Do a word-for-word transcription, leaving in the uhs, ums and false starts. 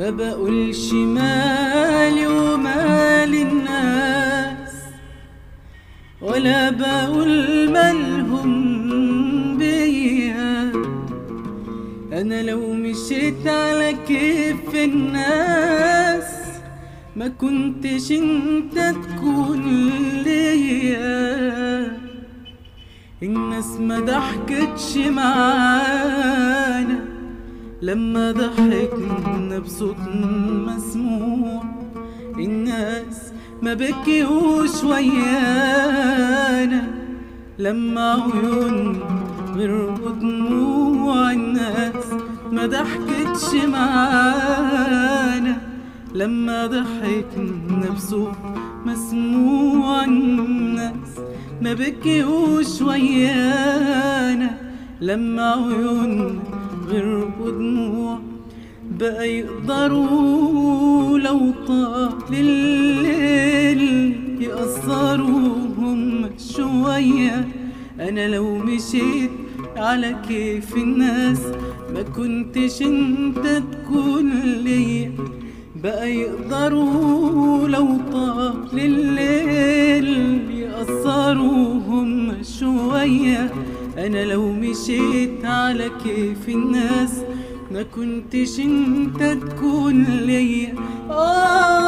ما بقولش مالي ومال الناس، ولا بقول مالهم بيا. انا لو مشيت على كيف الناس ما كنتش انت تكون ليا. الناس ما ضحكتش معانا لما ضحكنا بصوت مسموع. الناس ما بكيوش ويانا لما عيون غرقوا دموع. الناس ما ضحكتش معانا لما ضحكنا بصوت مسموع. الناس ما بكيوش ويانا لما عيون غرقوا دموع. بقى يقدروا لو طال الليل يقصروا هم شوية. انا لو مشيت على كيف الناس ما كنتش انت تكون ليا. بقى يقدروا لو طال الليل يقصروا هم شوية. انا لو مشيت على كيف الناس ما كنتش انت تكون ليا. آه